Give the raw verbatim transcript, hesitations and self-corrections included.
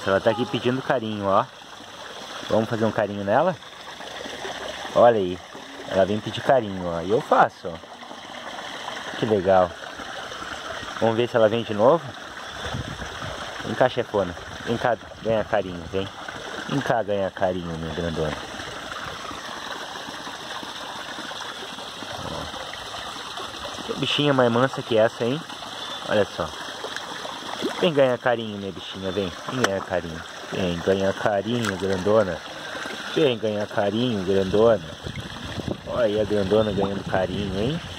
Putz, ela tá aqui pedindo carinho, ó. Vamos fazer um carinho nela? Olha aí. Ela vem pedir carinho, ó. E eu faço, ó. Que legal. Vamos ver se ela vem de novo. Vem cá, chefona. Vem cá ganhar carinho, vem. Vem cá ganhar carinho, minha grandona. Que bichinha mais mansa que essa, hein? Olha só. Vem ganhar carinho, minha bichinha, vem. Vem ganhar carinho. Vem ganhar carinho, grandona. Vem ganhar carinho, grandona. Olha aí a grandona ganhando carinho, hein?